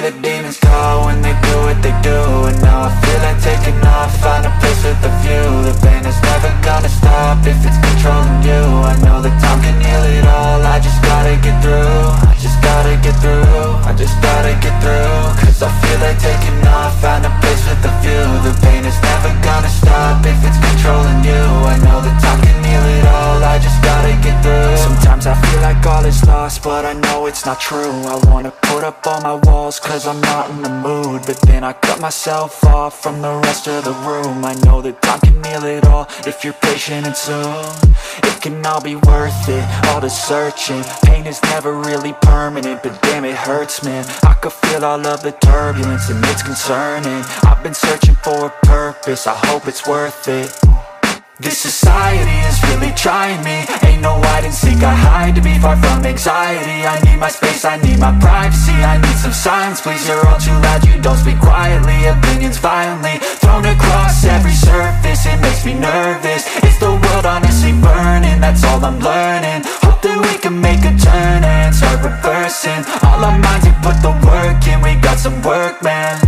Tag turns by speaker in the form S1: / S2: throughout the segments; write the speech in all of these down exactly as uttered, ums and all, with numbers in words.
S1: the demons call when they do what they do. And now I feel like taking off, find a place with a view. The pain is never gonna stop if it's controlling you. I know that time can heal it all, I just gotta get through. I just gotta get through, I just gotta get through. Cause I feel like taking off, find a place with a view. The pain is never gonna stop if it's controlling you. I know that time can heal it all, I just gotta get through. Sometimes I feel like all is lost, but I know it's not true. I wanna put up all my walls cause I'm not in the mood, but then I cut myself off from the rest of the room. I know that time can heal it all if you're patient and soon it can all be worth it, all the searching. Pain is never really permanent, but damn it hurts, man. I could feel all of the turbulence and it's concerning. I've been searching for a purpose, I hope it's worth it. This society is really trying me. Ain't no hide and seek, I hide to be far from anxiety. I need my space, I need my privacy. I need some silence, please, you're all too loud. You don't speak quietly, opinions violently thrown across every surface. It makes me nervous, it's the world honestly burning. That's all I'm learning, hope that we can make a turn and start reversing. All our minds, we put the work in, we got some work, man.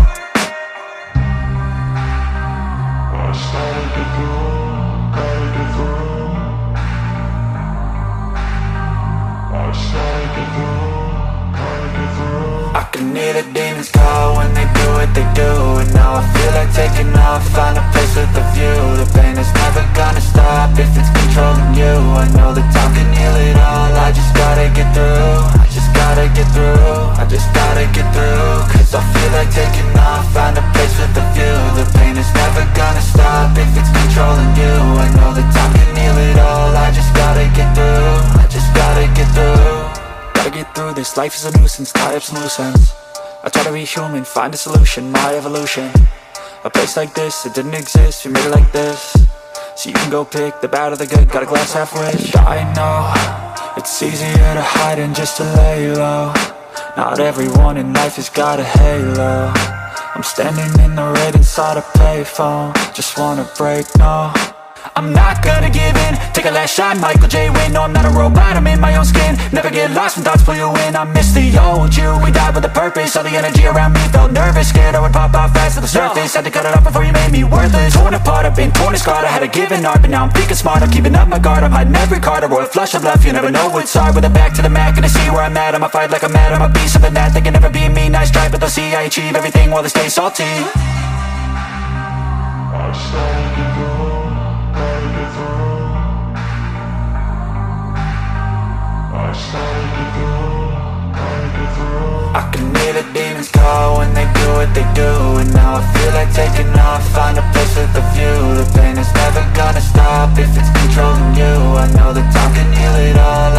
S1: I started to go. I can hear the demons call when they do what they do. And now I feel like taking off, find a place with a view. The pain is never gonna stop if it's controlling you. I know that time can heal it all, I just gotta get through. I just gotta get through, I just gotta get through. Cause I feel like taking off, find a place with a view. The pain is never gonna stop if it's controlling you. I know that time can heal it all, I just gotta get through. I just gotta get through. Gotta get through this, life is a nuisance, tie up some loose ends. I try to be human, find a solution, my evolution. A place like this, it didn't exist, we made it like this. So you can go pick the bad or the good, got a glass half rich. I know, it's easier to hide than just to lay low. Not everyone in life has got a halo. I'm standing in the red inside a payphone, just wanna break, no. I'm not gonna give in, take a last shot, Michael J. Win. No, I'm not a robot, I'm in my own skin. Never get lost when thoughts pull you in. I miss the old you, we died with a purpose. All the energy around me felt nervous, scared I would pop out fast to the surface. Had to cut it off before you made me worthless. Torn apart, I've been torn and scarred. I had a given art, but now I'm thinking smart. I'm keeping up my guard, I'm hiding every card. A royal flush of love, you never know what's hard. With a back to the mat, gonna see where I'm at. I'ma fight like I'm mad, I'ma be something that they can never be me. Nice try, but they'll see I achieve everything while they stay salty. I started to go. I can hear the demons call when they do what they do. And now I feel like taking off, find a place with a view. The pain is never gonna stop if it's controlling you. I know that time can heal it all,